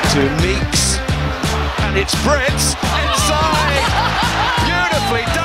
to Meeks, and it's Brett inside. Beautifully done.